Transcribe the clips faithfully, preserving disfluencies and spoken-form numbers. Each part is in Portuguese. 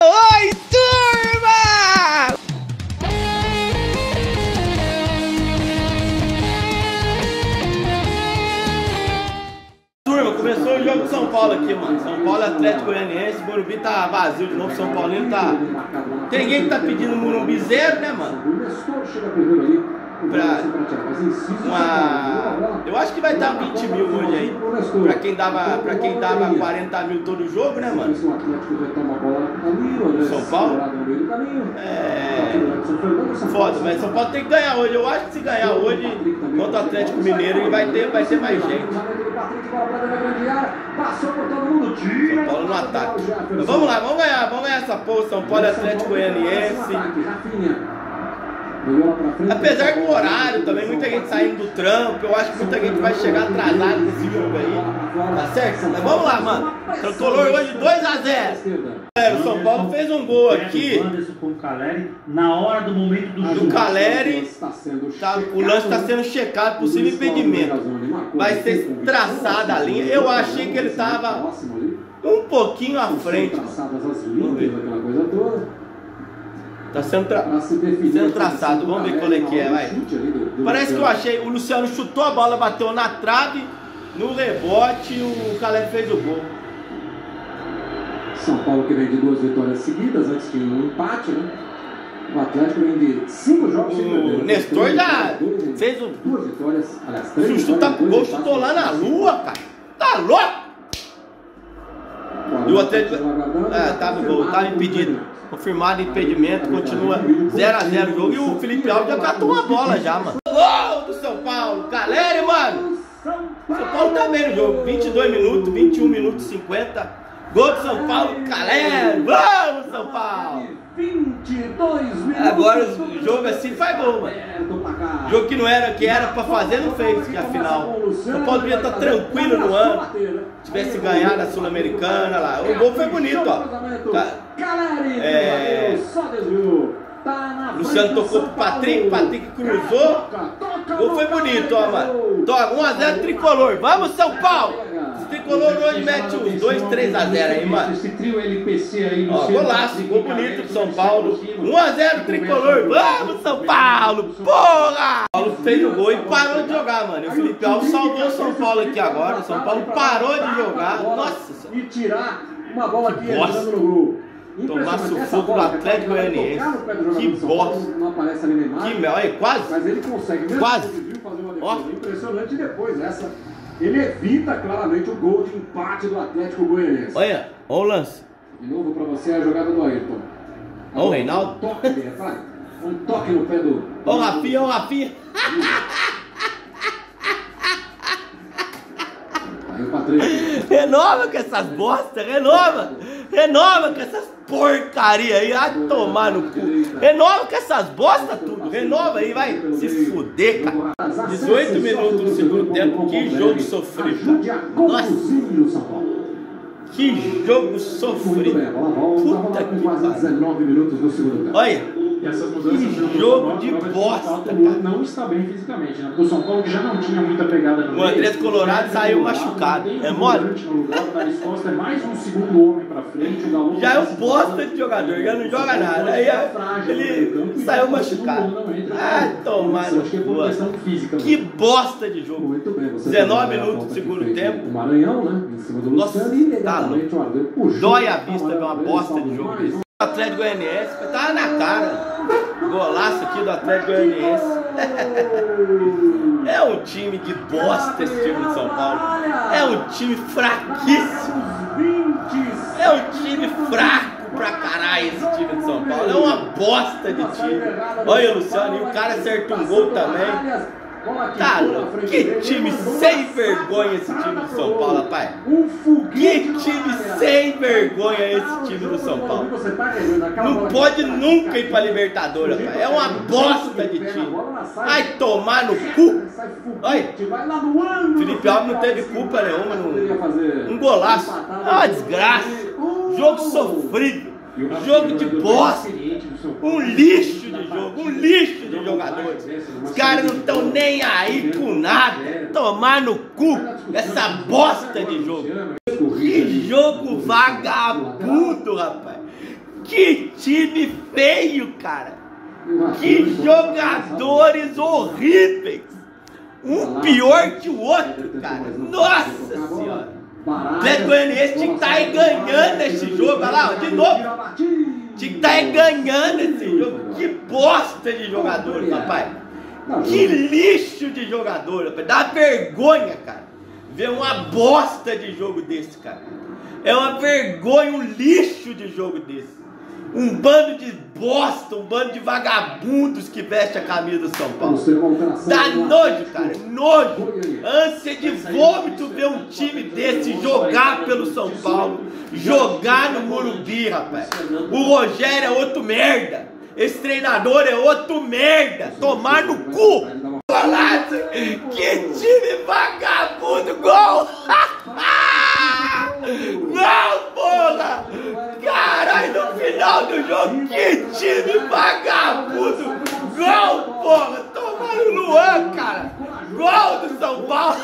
Oi, turma! Turma, começou o jogo de São Paulo aqui, mano. São Paulo Atlético Goianiense, o Morumbi tá vazio de novo, São Paulino tá... Tem ninguém que tá pedindo Morumbi zero, né, mano? Pra uma... Eu acho que vai dar vinte mil hoje aí. Pra quem dava, pra quem dava quarenta mil todo jogo, né, mano? São Paulo? É... Foda, mas São Paulo tem que ganhar hoje. Eu acho que se ganhar hoje contra o Atlético Mineiro, ele vai ter, vai ter mais gente. São Paulo no ataque. Mas vamos lá, vamos ganhar, vamos ganhar essa porra. São Paulo Atlético Goianiense. Apesar do horário também, muita gente saindo do trampo, eu acho que muita gente vai chegar atrasada nesse jogo aí. Tá certo? Mas vamos lá, mano. Tricolor hoje dois a zero. Galera, o São Paulo fez um gol aqui. Na hora do momento do jogo. Do Caleri, tá, o lance está sendo checado, possível impedimento. Vai ser traçada a linha. Eu achei que ele estava um pouquinho à frente. Vamos ver. Tá sendo, tra... sendo traçado, vamos ver qual é que é, vai. Parece que eu achei, o Luciano chutou a bola, bateu na trave, no rebote, o Caleri fez o gol. São Paulo que vem de duas vitórias seguidas, antes tinha um empate, né? O Atlético vem de cinco jogos seguidos. O Nestor já fez o... duas vitórias, aliás, três chuta, o gol chutou lá na lua, cara. Tá louco? E o Atlético... É, tá no gol, tá impedido. Confirmado impedimento, continua zero a zero o jogo. E o Felipe Alves já catou uma bola já, mano. Gol do São Paulo, Caleri, mano. O São Paulo tá bem no jogo, vinte e dois minutos, vinte e um minutos e cinquenta. Gol do São Paulo, Caleri. Vamos, São Paulo. Agora o jogo assim faz gol, mano. Jogo que não era, que era pra fazer, não fez, que afinal. O São Paulo devia estar tranquilo no ano. Tivesse ganhado a Sul-Americana lá. O gol foi bonito, ó. É... Luciano tocou pro Patrick, Patrick cruzou. O gol foi bonito, ó, mano. um a zero Tricolor. Vamos, São Paulo! Esse Tricolor hoje mete uns dois, três a zero aí, mano. Ó, golaço, gol bonito pro São Paulo. um a zero Tricolor. Vamos, São Paulo! Porra! O Paulo fez o gol e parou de jogar, mano. E o Felipe Alves salvou o São Paulo aqui agora. O São Paulo parou de jogar. Nossa senhora. E tirar uma bola aqui entrando no gol. Tomar sufoco do Atlético Goianiense. Que bosta. Não aparece ali Neymar. Que mel, aí, quase. Mas ele consegue. Quase. Fazer uma defesa impressionante e depois essa. Ele evita claramente o gol de empate do Atlético Goianiense. Olha, olha o lance. De novo para você a jogada do Ayrton. Olha o Reinaldo. Um toque, rapaz. Um toque no pé do. Olha o Rafinha, olha o Rafinha. Aí o Patrick. Renova com essas bostas, renova. Renova com essas porcaria aí, vai tomar no cu. Renova com essas bostas tudo. Renova aí, vai se fuder, cara. dezoito minutos do segundo tempo, que jogo sofrido. Nossa, que jogo sofrido. Puta que pariu. Olha. Que jogo de bosta, cara. Não está bem fisicamente, né? Porque o São Paulo que já não tinha muita pegada no meio. O Andrés Colorado saiu machucado. É mole? É mais um segundo homem pra frente. O já é um bosta de jogador, já não joga nada. Aí ele saiu machucado. Ah, tomar no cu. Que bosta de jogo. dezenove minutos do segundo tempo. O Maranhão, né? Em cima do Luciano. Tá louco. Dói a vista ver uma bosta de jogo desse. Atlético Goianiense, tava na cara. Golaço aqui do Atlético Goianiense. É um time de bosta esse time de São Paulo. É um time fraquíssimo. É um time fraco pra caralho esse time de São Paulo. É uma bosta de time. Olha o Luciano, e o cara acertou um gol também. Tá louco, que time sem vergonha esse time do São Paulo, rapaz. Que time sem vergonha esse time do São Paulo. Não pode nunca ir pra Libertadores, rapaz. É uma bosta de time. Vai tomar no cu. Olha, Felipe Alves não teve culpa nenhuma. No... Um golaço. É uma desgraça. Jogo sofrido. Jogo de bosta. Um lixo de jogo, um lixo de jogadores. Os caras não estão nem aí com nada. Tomar no cu essa bosta de jogo. Que jogo vagabundo, rapaz. Que time feio, cara. Que jogadores horríveis. Um pior que o outro, cara. Nossa senhora. O Atlético Goianiense tinha que estar aí ganhando esse jogo. Olha lá, de novo. Tinha que estar aí ganhando esse jogo. Que bosta de jogadores, rapaz. Que lixo de jogador, rapaz. Dá vergonha, cara. Ver uma bosta de jogo desse, cara. É uma vergonha, um lixo de jogo desse. Um bando de bosta, um bando de vagabundos que veste a camisa do São Paulo. Dá nojo, cara, nojo. Ânsia de vômito ver um time desse jogar pelo São Paulo, jogar no Morumbi, rapaz. O Rogério é outro merda. Esse treinador é outro merda. Tomar no cu. Que time vagabundo, gol! Não, porra! Caralho, no final do jogo, que time vagabundo! Gol, porra! Tomaram o Luan, cara! Gol do São Paulo!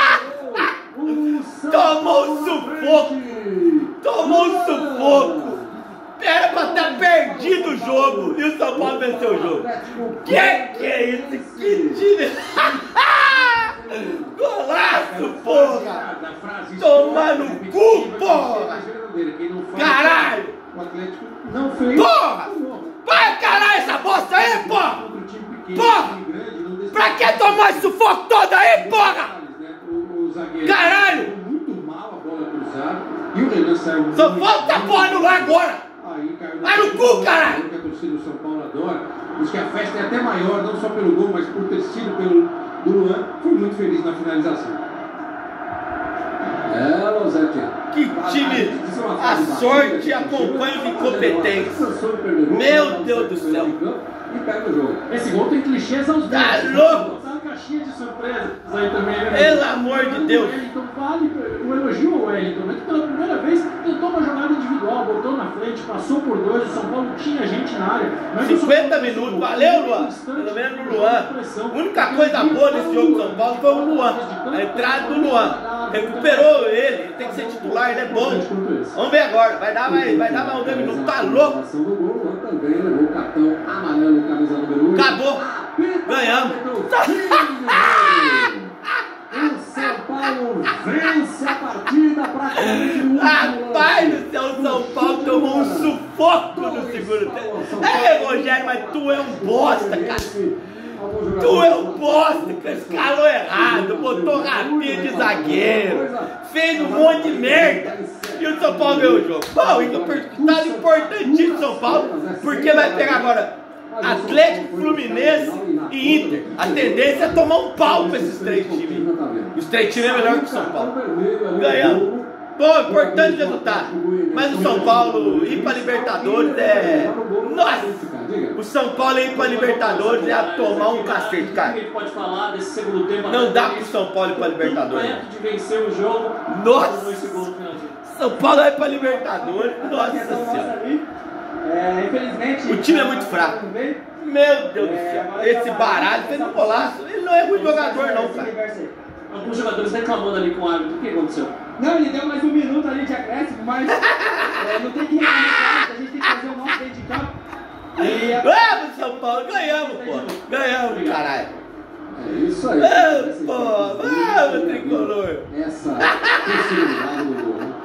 Tomou um sufoco! Tomou um sufoco! Era pra ter perdido o jogo e o São Paulo venceu o jogo. Que que é isso? Que time! Golaço, porra! Tomar no cu, porra! Caralho! Porra! Vai, caralho, essa bosta aí, porra! Porra! Pra que tomar esse sufoco todo aí, porra? Caralho! Só falta a porra no lar agora! Vai no cu, caralho! Que a torcida do São Paulo adora. Diz que a festa é até maior, não só pelo gol, mas por ter sido pelo do Luan. Foi muito feliz na finalização. É, Losete. Que time! A sorte acompanha os incompetentes. Meu Deus do céu! E pega o jogo. Esse gol tem clichês aos Tá dentes. louco? Tá uma caixinha de surpresa. Isso aí também, né? Pelo amor de Deus! Então vale o elogio ao Wellington, mas que pela primeira vez tentou uma jogada individual, botou na frente, passou por dois, o São Paulo tinha gente na área. Mas cinquenta minutos, valeu, Luan! Pelo menos no Luan. A única coisa boa nesse jogo do São Paulo foi o Luan. A entrada do Luan. Recuperou ele, ele tem que ser titular, ele é bom. Vamos ver agora, vai dar mais, vai dar mais um dois minutos, tá louco? Acabou! Ganhamos! O São Paulo vence a partida praticamente no Rapaz do céu, o São Paulo tomou um sufoco no segundo tempo. É, Rogério, mas tu é um bosta, cara. Tu é um bosta, cara. Escalou errado, botou rapinha de zagueiro, fez um monte de merda. E o São Paulo ganhou o jogo. Bom, tá importantíssimo o São Paulo, porque vai pegar agora Atlético, Fluminense e Inter. A tendência é tomar um pau pra esses três times. Os três times é melhor que o São Paulo. Ganhamos. Bom, importante resultado. Mas o São Paulo ir pra Libertadores é... Nossa! O São Paulo ir pra Libertadores é tomar um cacete, cara. Não dá pro São Paulo ir pra Libertadores. Nossa! São Paulo ir pra Libertadores. Nossa Senhora. É, infelizmente, o time é muito fraco. Meu Deus do céu. Esse baralho fez um golaço. Ele não é muito jogador, não, cara. Alguns jogadores reclamando ali com o árbitro. O que aconteceu? Não, ele deu mais um minuto ali de acréscimo, mas é, não tem que reclamar, a gente tem que fazer o nosso dentro de campo. E a... Vamos, São Paulo, ganhamos, pô. Ganhamos, caralho. É isso aí. Vamos, pô. Vamos, tricolor. Essa possibilidade do gol, né?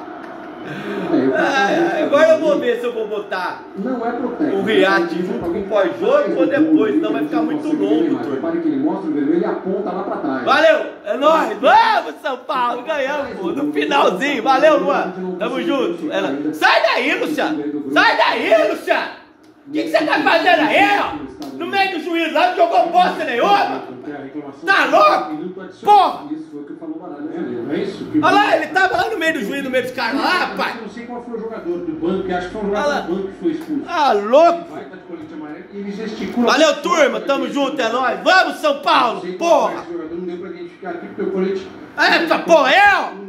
Ah, agora eu vou ver se eu vou botar não é protesto, o react junto com o pós-jogo ou depois, senão vai ficar muito longo, turma. Repare que ele mostra o vermelho e aponta lá pra trás. Valeu, é nóis, vamos São Paulo, ganhamos, pô, no finalzinho, valeu, Luan, tamo junto. Ela... Sai daí, Luciano, sai daí, Luciano. O que, que você tá fazendo aí, ó? No meio do juiz lá, não jogou bosta nenhuma? Tá louco? Porra! Olha lá, ele tava lá no meio do juiz, no meio dos caras lá, rapaz. Eu não sei qual foi o jogador do banco, acho que foi um jogador do banco que foi expulso. Ah, louco! Valeu, turma, tamo junto, é nóis. Vamos, São Paulo, porra! Não deu pra identificar aqui porque o colete... Essa porra, eu!